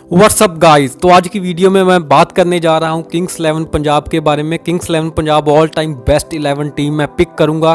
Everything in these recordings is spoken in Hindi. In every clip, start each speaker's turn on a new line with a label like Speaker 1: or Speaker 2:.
Speaker 1: व्हाट्सअप गाइस, तो आज की वीडियो में मैं बात करने जा रहा हूं किंग्स 11 पंजाब के बारे में। Kings 11 Punjab all time best 11 team मैं पिक करूंगा।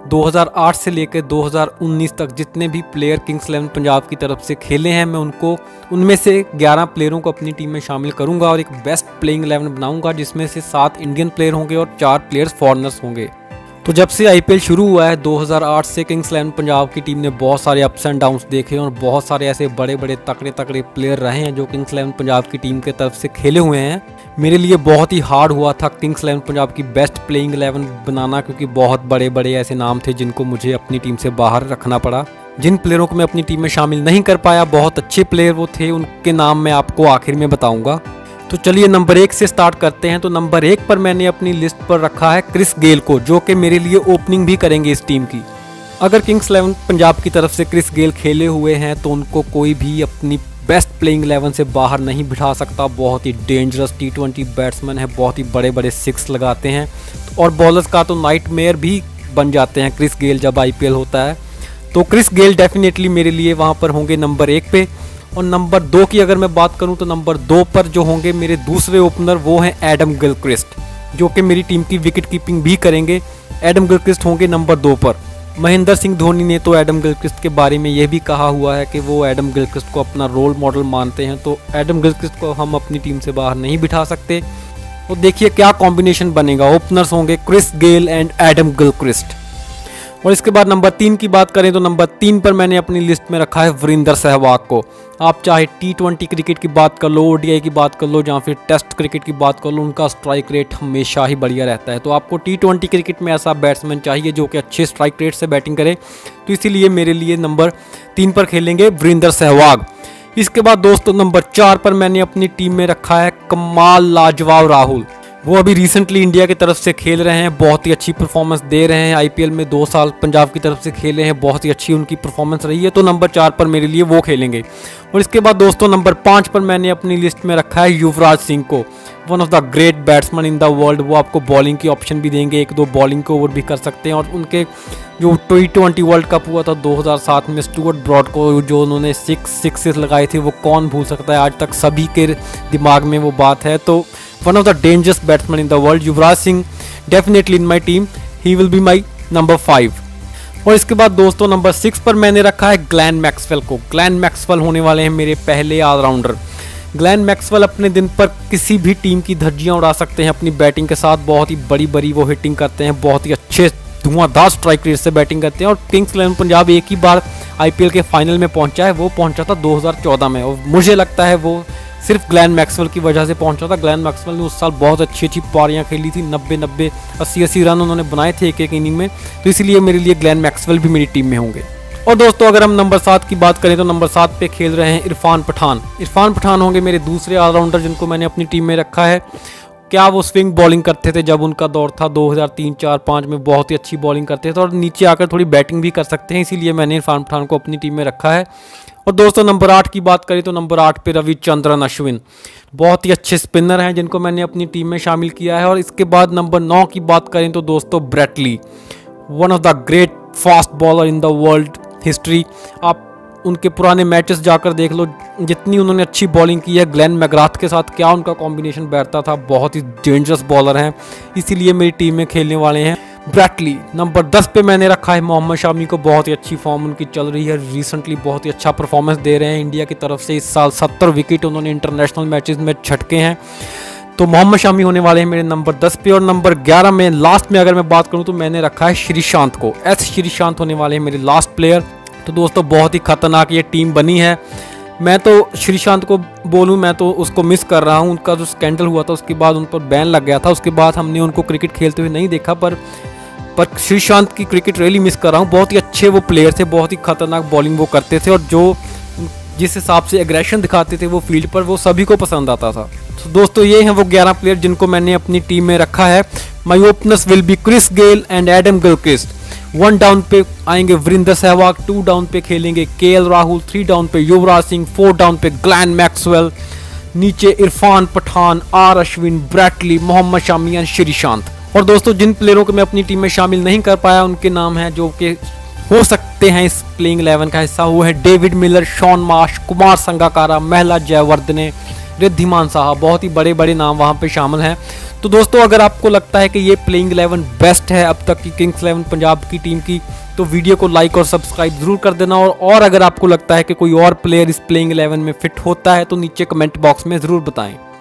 Speaker 1: 2008 से लेकर 2019 तक जितने भी प्लेयर किंग्स 11 पंजाब की तरफ से खेले हैं मैं उनमें से 11 प्लेयरों को अपनी टीम में शामिल करूंगा और एक बेस्ट प्लेइंग 11 बनाऊंगा जिसमें से 7 इंडियन प्लेयर होंगे और 4 प्लेयर्स फॉरनर्स होंगे। तो जब से आईपीएल शुरू हुआ है 2008 से किंग्स 11 पंजाब की टीम ने बहुत सारे अप्स एंड डाउन्स देखे और बहुत सारे ऐसे बड़े बड़े तकड़े प्लेयर रहे हैं जो किंग्स 11 पंजाब की टीम की तरफ से खेले हुए हैं। मेरे लिए बहुत ही हार्ड हुआ था किंग्स 11 पंजाब की बेस्ट प्लेइंग 11 बनाना, क्योंकि बहुत बड़े बड़े ऐसे नाम थे जिनको मुझे अपनी टीम से बाहर रखना पड़ा। जिन प्लेयरों को मैं अपनी टीम में शामिल नहीं कर पाया, बहुत अच्छे प्लेयर वो थे, उनके नाम मैं आपको आखिर में बताऊँगा। तो चलिए नंबर 1 से स्टार्ट करते हैं। तो नंबर 1 पर मैंने अपनी लिस्ट पर रखा है क्रिस गेल को, जो कि मेरे लिए ओपनिंग भी करेंगे इस टीम की। अगर किंग्स 11 पंजाब की तरफ से क्रिस गेल खेले हुए हैं तो उनको कोई भी अपनी बेस्ट प्लेइंग 11 से बाहर नहीं बिठा सकता। बहुत ही डेंजरस T20 बैट्समैन है, बहुत ही बड़े बड़े सिक्स लगाते हैं और बॉलर्स का तो नाइटमेयर भी बन जाते हैं क्रिस गेल जब आईपीएल होता है। तो क्रिस गेल डेफिनेटली मेरे लिए वहाँ पर होंगे नंबर 1 पे। और नंबर 2 की अगर मैं बात करूं तो नंबर 2 पर जो होंगे मेरे दूसरे ओपनर वो हैं एडम गिलक्रिस्ट, जो कि मेरी टीम की विकेट कीपिंग भी करेंगे। एडम गिलक्रिस्ट होंगे नंबर 2 पर। महेंद्र सिंह धोनी ने तो एडम गिलक्रिस्ट के बारे में यह भी कहा हुआ है कि वो एडम गिलक्रिस्ट को अपना रोल मॉडल मानते हैं, तो एडम गिलक्रिस्ट को हम अपनी टीम से बाहर नहीं बिठा सकते। तो देखिए क्या कॉम्बिनेशन बनेगा। ओपनर्स होंगे Chris Gayle and Adam Gilchrist. और इसके बाद नंबर 3 की बात करें तो नंबर 3 पर मैंने अपनी लिस्ट में रखा है वीरेंद्र सहवाग को। आप चाहे T20 क्रिकेट की बात कर लो, ODI की बात कर लो, या फिर टेस्ट क्रिकेट की बात कर लो, उनका स्ट्राइक रेट हमेशा ही बढ़िया रहता है। तो आपको T20 क्रिकेट में ऐसा बैट्समैन चाहिए जो कि अच्छे स्ट्राइक रेट से बैटिंग करे, तो इसीलिए मेरे लिए नंबर 3 पर खेलेंगे वीरेंद्र सहवाग। इसके बाद दोस्तों नंबर 4 पर मैंने अपनी टीम में रखा है कमाल लाजवाब राहुल। वो अभी रिसेंटली इंडिया की तरफ से खेल रहे हैं, बहुत ही अच्छी परफॉर्मेंस दे रहे हैं। आईपीएल में 2 साल पंजाब की तरफ से खेले हैं, बहुत ही अच्छी उनकी परफॉर्मेंस रही है। तो नंबर 4 पर मेरे लिए वो खेलेंगे। और इसके बाद दोस्तों नंबर 5 पर मैंने अपनी लिस्ट में रखा है युवराज सिंह को, one of the great batsman in the world. वो आपको बॉलिंग की ऑप्शन भी देंगे, 1-2 बॉलिंग के ओवर भी कर सकते हैं। और उनके जो T20 वर्ल्ड कप हुआ था 2007 में स्टुअर्ट ब्रॉड को जो उन्होंने 6 सिक्सेस लगाए थे, वो कौन भूल सकता है। आज तक सभी के दिमाग में वो बात है। तो one of the dangerous batsman in the world, Yuvraj Singh definitely in my team, he will be my number 5। और इसके बाद दोस्तों नंबर 6 पर मैंने रखा है ग्लेन मैक्सवेल को। ग्लेन मैक्सवेल होने वाले हैं मेरे पहले ऑलराउंडर। ग्लेन मैक्सवेल अपने दिन पर किसी भी टीम की धज्जियां उड़ा सकते हैं अपनी बैटिंग के साथ। बहुत ही बड़ी बड़ी वो हिटिंग करते हैं, बहुत ही अच्छे धुआंधार स्ट्राइक रेट से बैटिंग करते हैं। और किंग्स 11 पंजाब एक ही बार आईपीएल के फाइनल में पहुंचा है, वो पहुंचा था 2014 में। और मुझे लगता है वो सिर्फ ग्लेन मैक्सवेल की वजह से पहुंचा था। ग्लेन मैक्सवेल ने उस साल बहुत अच्छी पारियां खेली थी, 90-90 80-80 रन उन्होंने बनाए थे एक इनिंग में। तो इसलिए मेरे लिए ग्लेन मैक्सवेल भी मेरी टीम में होंगे। और दोस्तों अगर हम नंबर 7 की बात करें तो नंबर 7 पे खेल रहे हैं इरफान पठान। इरफान पठान होंगे मेरे दूसरे ऑलराउंडर जिनको मैंने अपनी टीम में रखा है। क्या वो स्विंग बॉलिंग करते थे जब उनका दौर था 2003, 4, 5 में, बहुत ही अच्छी बॉलिंग करते थे और नीचे आकर थोड़ी बैटिंग भी कर सकते हैं, इसीलिए मैंने इरफान पठान को अपनी टीम में रखा है। और दोस्तों नंबर 8 की बात करें तो नंबर 8 पे रविचंद्रन अश्विन, बहुत ही अच्छे स्पिनर हैं जिनको मैंने अपनी टीम में शामिल किया है। और इसके बाद नंबर 9 की बात करें तो दोस्तों Brett Lee, one of the great fast bowler in the world history. आप उनके पुराने मैचेस जाकर देख लो, जितनी उन्होंने अच्छी बॉलिंग की है ग्लेन मैकग्राथ के साथ, क्या उनका कॉम्बिनेशन बैठता था। बहुत ही डेंजरस बॉलर हैं, इसीलिए मेरी टीम में खेलने वाले हैं ब्रेट ली। नंबर 10 पे मैंने रखा है मोहम्मद शामी को। बहुत ही अच्छी फॉर्म उनकी चल रही है, रिसेंटली बहुत ही अच्छा परफॉर्मेंस दे रहे हैं इंडिया की तरफ से। इस साल 70 विकेट उन्होंने इंटरनेशनल मैचेस में छटके हैं। तो मोहम्मद शामी होने वाले हैं मेरे नंबर 10 पे। और नंबर 11 में लास्ट में अगर मैं बात करूं तो मैंने रखा है श्रीशांत को। श्रीशांत होने वाले हैं मेरे लास्ट प्लेयर। तो दोस्तों बहुत ही खतरनाक ये टीम बनी है। मैं तो श्रीशांत को बोलूं, मैं तो उसको मिस कर रहा हूं। उनका जो स्कैंडल हुआ था उसके बाद उन पर बैन लग गया था, उसके बाद हमने उनको क्रिकेट खेलते हुए नहीं देखा। पर श्रीशांत की क्रिकेट रियली मिस कर रहा हूं। बहुत ही अच्छे वो प्लेयर थे, बहुत ही खतरनाक बॉलिंग वो करते थे और जो जिस हिसाब से एग्रेशन दिखाते थे वो फील्ड पर, वो सभी को पसंद आता था। तो दोस्तों ये हैं वो 11 प्लेयर जिनको मैंने अपनी टीम में रखा है। My openers will be Chris Gayle and Adam Gilchrist. 1 down पे आएंगे वीरेंद्र सहवाग, 2 डाउन पे खेलेंगे KL राहुल, 3 डाउन पे युवराज सिंह, 4 डाउन पे ग्लेन मैक्सवेल, नीचे Irfan Pathan, R Ashwin, Brett Lee, Mohammed Shami and Sreesanth. और दोस्तों जिन प्लेयरों को मैं अपनी टीम में शामिल नहीं कर पाया उनके नाम हैं जो कि हो सकते हैं इस प्लेइंग 11 का हिस्सा। वो है David Miller, Shaun Marsh, Kumar Sangakkara, Mahela Jayawardene, Riddhiman Saha. बहुत ही बड़े बड़े नाम वहाँ पे शामिल हैं। तो दोस्तों अगर आपको लगता है कि ये प्लेइंग 11 बेस्ट है अब तक की किंग्स 11 पंजाब की टीम की, तो वीडियो को लाइक और सब्सक्राइब जरूर कर देना। और अगर आपको लगता है कि कोई और प्लेयर इस प्लेइंग 11 में फिट होता है तो नीचे कमेंट बॉक्स में ज़रूर बताएं।